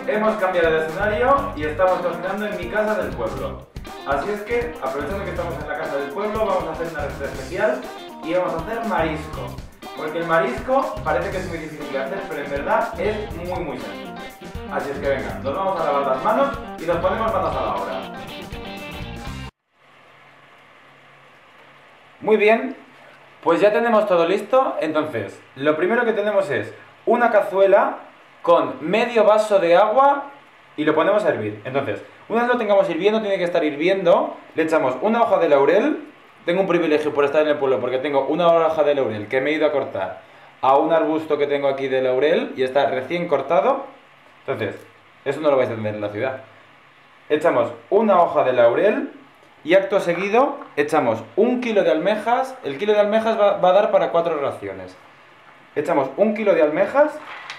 hemos cambiado de escenario y estamos cocinando en mi casa del pueblo. Así es que, aprovechando que estamos en la casa del pueblo, vamos a hacer una receta especial y vamos a hacer marisco. Porque el marisco parece que es muy difícil de hacer, pero en verdad es muy sencillo. Así es que venga, nos vamos a lavar las manos y nos ponemos manos a la obra. Muy bien, pues ya tenemos todo listo. Entonces, lo primero que tenemos es una cazuela con medio vaso de agua y lo ponemos a hervir. Entonces, una vez lo tengamos hirviendo, tiene que estar hirviendo, le echamos una hoja de laurel. Tengo un privilegio por estar en el pueblo porque tengo una hoja de laurel que me he ido a cortar a un arbusto que tengo aquí de laurel y está recién cortado. Entonces, eso no lo vais a tener en la ciudad. Echamos una hoja de laurel y acto seguido echamos 1 kilo de almejas. El kilo de almejas va a dar para 4 raciones. Echamos 1 kilo de almejas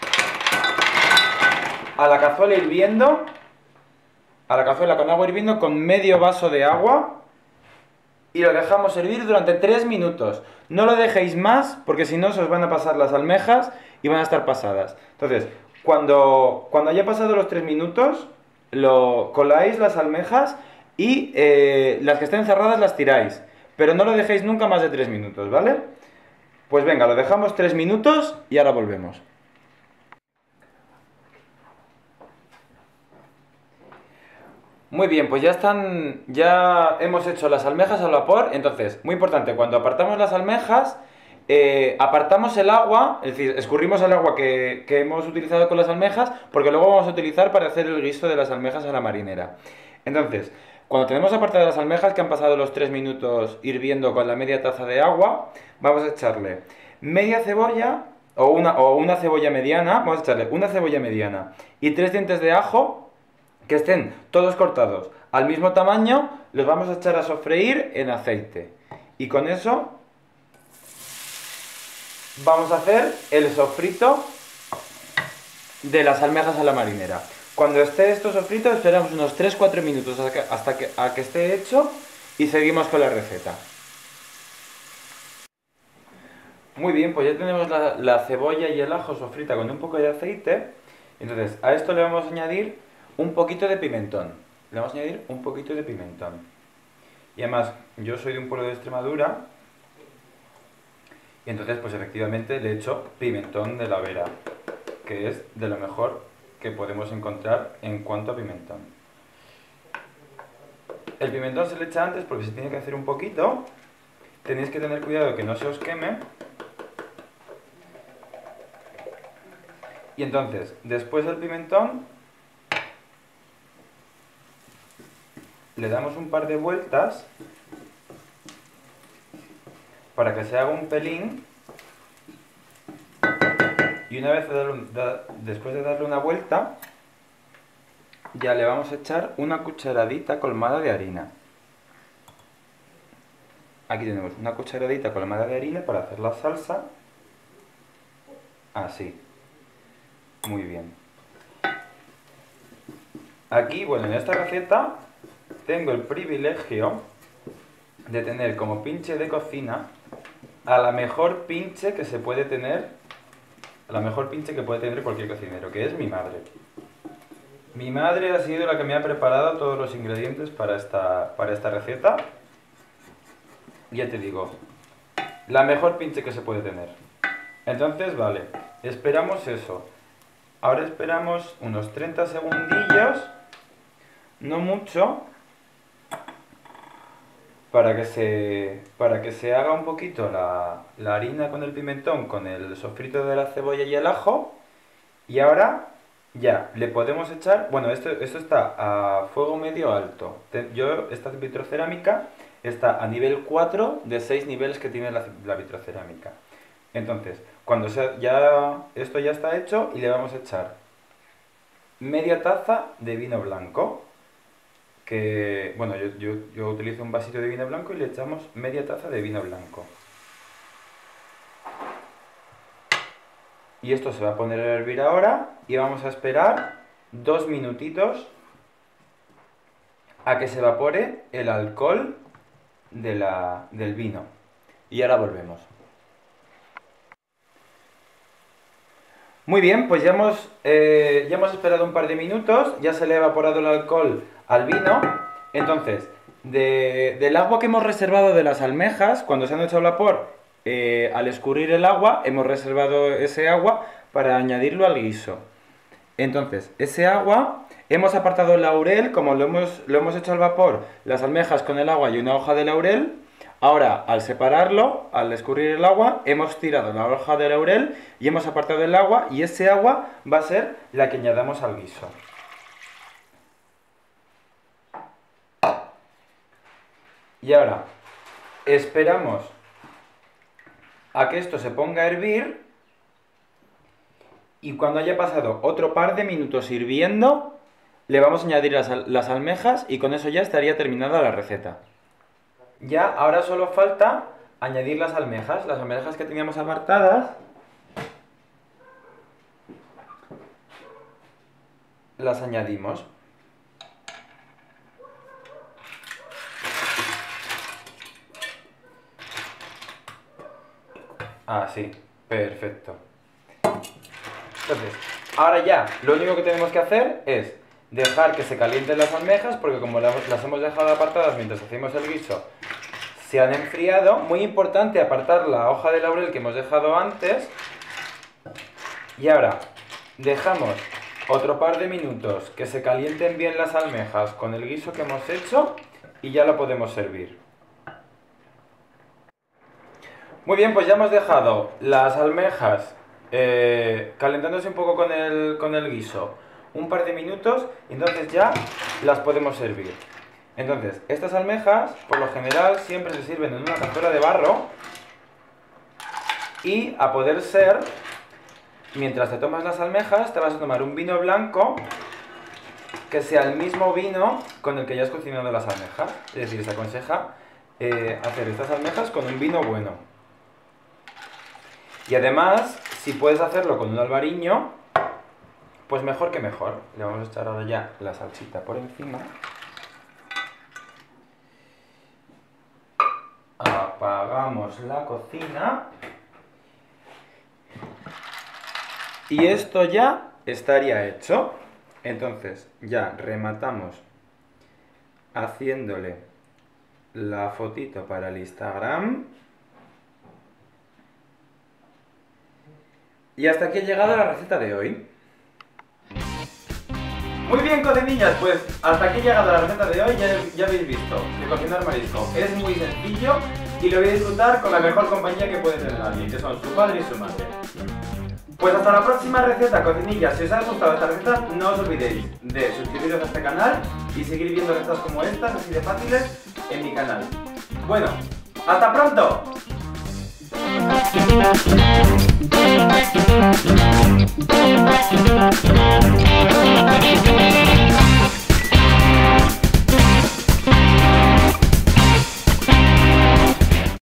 a la cazuela hirviendo, a la cazuela con agua hirviendo con medio vaso de agua y lo dejamos hervir durante 3 minutos. No lo dejéis más porque si no se os van a pasar las almejas y van a estar pasadas. Entonces, cuando haya pasado los 3 minutos, lo coláis las almejas y las que estén cerradas las tiráis. Pero no lo dejéis nunca más de 3 minutos, ¿vale? Pues venga, lo dejamos 3 minutos y ahora volvemos. Muy bien, pues ya hemos hecho las almejas al vapor. Entonces, muy importante, cuando apartamos las almejas, apartamos el agua, es decir, escurrimos el agua que hemos utilizado con las almejas, porque luego vamos a utilizar para hacer el guiso de las almejas a la marinera. Entonces, cuando tenemos apartadas las almejas, que han pasado los 3 minutos hirviendo con la media taza de agua, vamos a echarle media cebolla o una cebolla mediana, vamos a echarle una cebolla mediana y 3 dientes de ajo que estén todos cortados al mismo tamaño, los vamos a echar a sofreír en aceite. Y con eso vamos a hacer el sofrito de las almejas a la marinera. Cuando esté esto sofrito, esperamos unos 3-4 minutos hasta que esté hecho y seguimos con la receta. Muy bien, pues ya tenemos la cebolla y el ajo sofrita con un poco de aceite. Entonces, a esto le vamos a añadir un poquito de pimentón. Le vamos a añadir un poquito de pimentón. Y además, yo soy de un pueblo de Extremadura. Y entonces, pues efectivamente le echo pimentón de la Vera, que es de lo mejor que podemos encontrar en cuanto a pimentón. El pimentón se le echa antes porque se tiene que hacer un poquito. Tenéis que tener cuidado que no se os queme. Y entonces, después del pimentón, le damos un par de vueltas para que se haga un pelín. Y una vez después de darle una vuelta, ya le vamos a echar una cucharadita colmada de harina. Aquí tenemos una cucharadita colmada de harina para hacer la salsa. Así. Muy bien. Aquí, bueno, en esta receta tengo el privilegio de tener como pinche de cocina a la mejor pinche que se puede tener, a la mejor pinche que puede tener cualquier cocinero, que es mi madre. Mi madre ha sido la que me ha preparado todos los ingredientes para esta receta. Ya te digo, la mejor pinche que se puede tener. Entonces, vale, esperamos eso. Ahora esperamos unos 30 segundillos, no mucho, para que se haga un poquito la harina con el pimentón, con el sofrito de la cebolla y el ajo. Y ahora ya le podemos echar, bueno, esto está a fuego medio alto. Esta vitrocerámica está a nivel 4 de 6 niveles que tiene la vitrocerámica. Entonces, cuando esto ya está hecho, y le vamos a echar media taza de vino blanco, que, bueno, yo utilizo un vasito de vino blanco y le echamos media taza de vino blanco. Y esto se va a poner a hervir ahora y vamos a esperar 2 minutitos a que se evapore el alcohol del vino. Y ahora volvemos. Muy bien, pues ya hemos esperado un par de minutos, ya se le ha evaporado el alcohol al vino. Entonces, del agua que hemos reservado de las almejas, cuando se han hecho al vapor, al escurrir el agua, hemos reservado ese agua para añadirlo al guiso. Entonces, ese agua, hemos apartado el laurel, como lo hemos hecho al vapor, las almejas con el agua y una hoja de laurel. Ahora, al separarlo, al escurrir el agua, hemos tirado la hoja de laurel y hemos apartado el agua, y ese agua va a ser la que añadamos al guiso. Y ahora, esperamos a que esto se ponga a hervir, y cuando haya pasado otro par de minutos hirviendo, le vamos a añadir las almejas, y con eso ya estaría terminada la receta. Ya, ahora solo falta añadir las almejas que teníamos apartadas. Las añadimos. Así, perfecto. Entonces, ahora ya, lo único que tenemos que hacer es dejar que se calienten las almejas, porque como las hemos dejado apartadas mientras hacemos el guiso, se han enfriado. Muy importante apartar la hoja de laurel que hemos dejado antes. Y ahora dejamos otro par de minutos que se calienten bien las almejas con el guiso que hemos hecho, y ya lo podemos servir. Muy bien, pues ya hemos dejado las almejas calentándose un poco con el guiso un par de minutos, y entonces ya las podemos servir. Entonces, estas almejas, por lo general, siempre se sirven en una cazuela de barro, y a poder ser, mientras te tomas las almejas, te vas a tomar un vino blanco que sea el mismo vino con el que ya has cocinado las almejas. Es decir, se aconseja hacer estas almejas con un vino bueno. Y además, si puedes hacerlo con un albariño, pues mejor que mejor. Le vamos a echar ahora ya la salsita por encima. Apagamos la cocina. Y esto ya estaría hecho. Entonces ya rematamos haciéndole la fotito para el Instagram. Y hasta aquí ha llegado la receta de hoy. Muy bien, cocinillas, pues hasta aquí ha llegado la receta de hoy. Ya habéis visto que cocinar marisco es muy sencillo, y lo voy a disfrutar con la mejor compañía que puede tener alguien, que son su padre y su madre. Pues hasta la próxima receta, cocinillas. Si os ha gustado esta receta, no os olvidéis de suscribiros a este canal y seguir viendo recetas como estas, así de fáciles, en mi canal. Bueno, ¡hasta pronto!